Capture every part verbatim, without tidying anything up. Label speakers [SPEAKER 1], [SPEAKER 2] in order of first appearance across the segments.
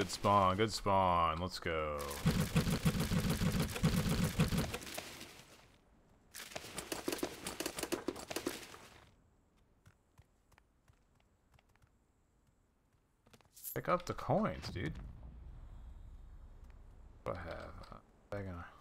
[SPEAKER 1] Good spawn, good spawn. Let's go. Pick up the coins, dude. What do I have? Uh, I'm gonna...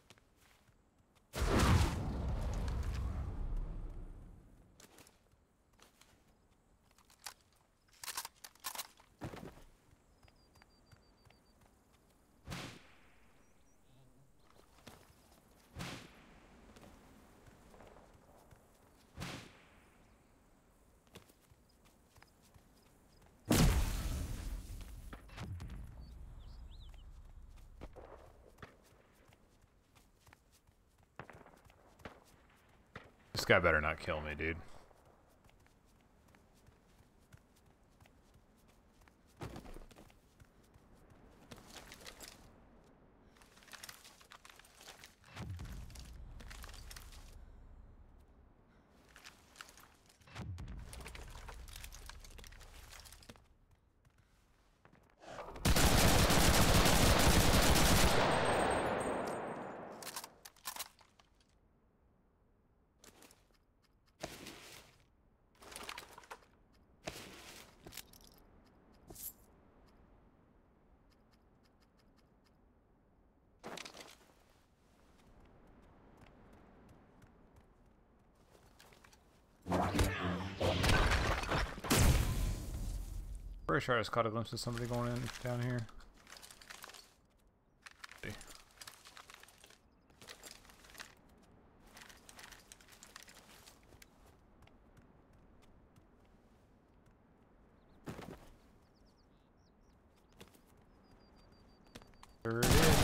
[SPEAKER 1] This guy better not kill me, dude. Pretty sure I just caught a glimpse of somebody going in down here. See. There it is.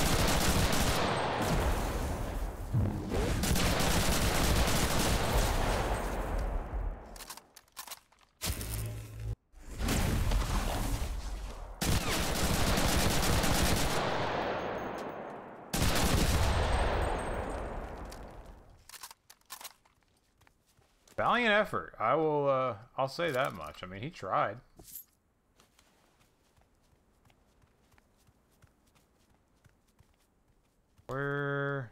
[SPEAKER 1] Valiant effort. I will, uh, I'll say that much. I mean, he tried. Where...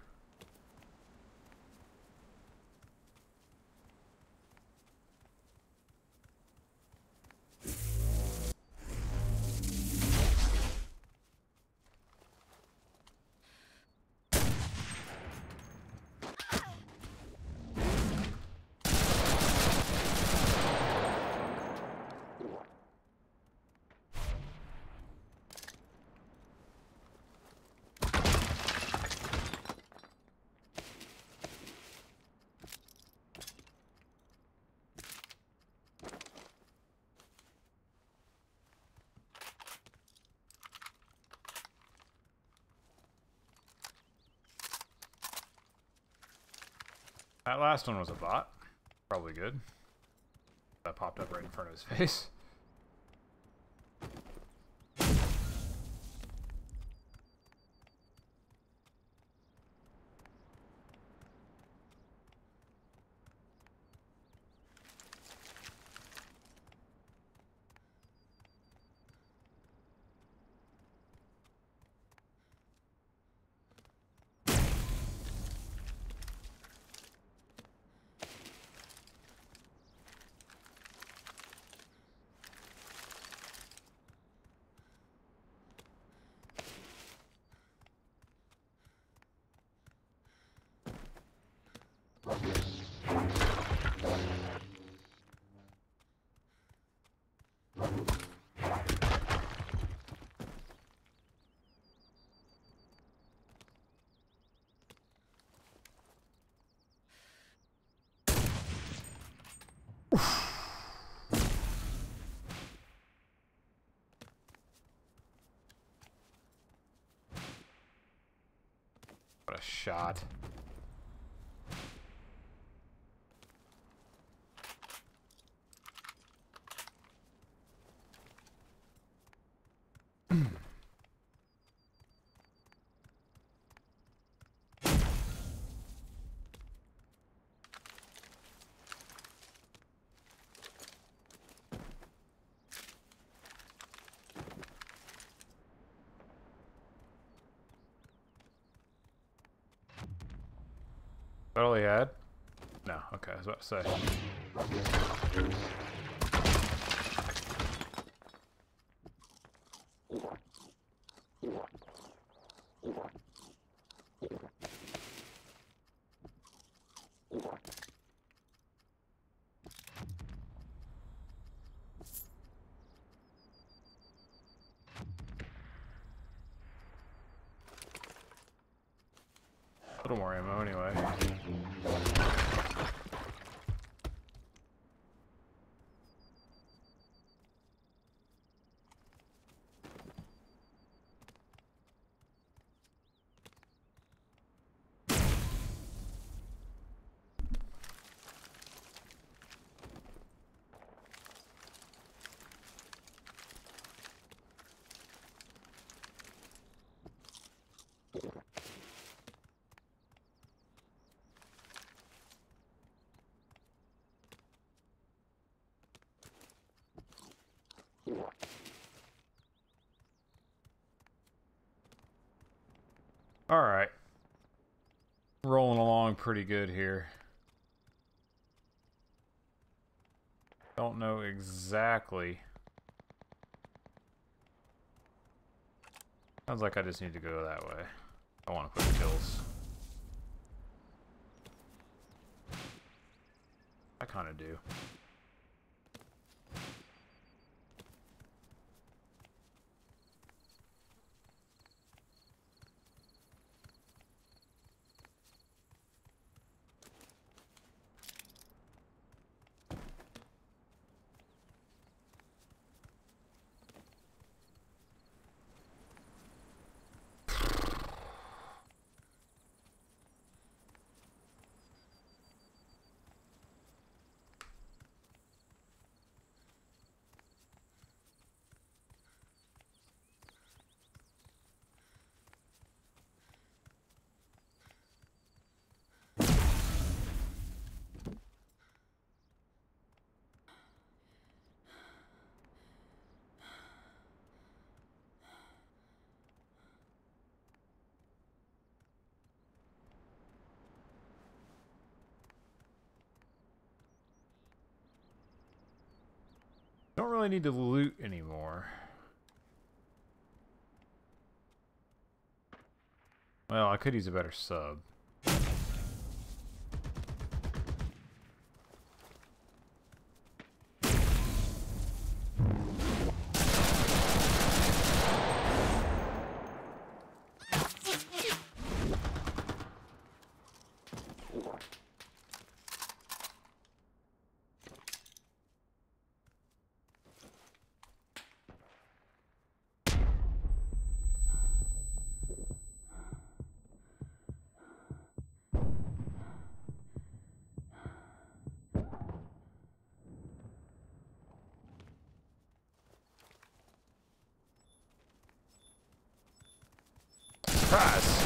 [SPEAKER 1] That last one was a bot. Probably good. That popped up right in front of his face. What a shot. all he had? No, okay, I was about to say. A little more ammo anyway. Alright. Rolling along pretty good here. Don't know exactly. Sounds like I just need to go that way. I want to put kills. I kind of do. Don't really need to loot anymore. Well, I could use a better sub. Surprise!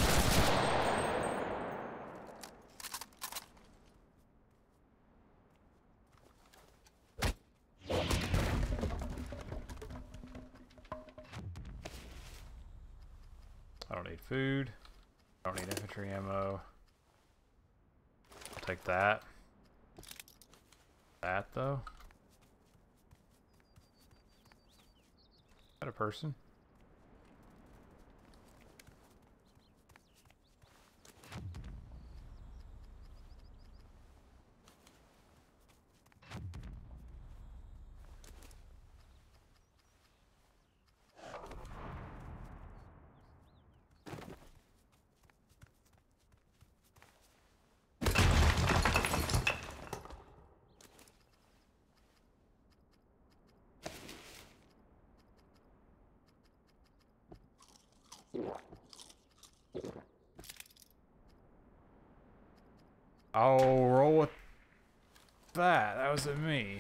[SPEAKER 1] I don't need food. I don't need infantry ammo. I'll take that. That though? Is that a person? I'll roll with that. That was at me.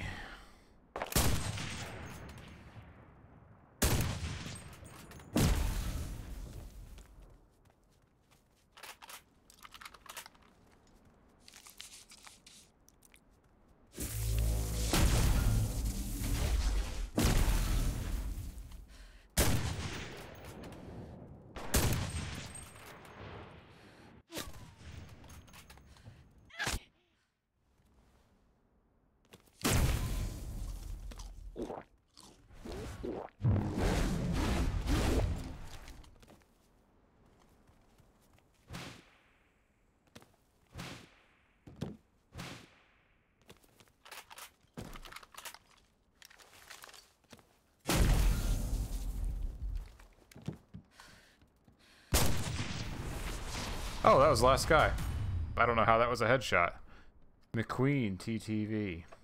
[SPEAKER 1] Oh, that was the last guy. I don't know how that was a headshot. McQueen T T V.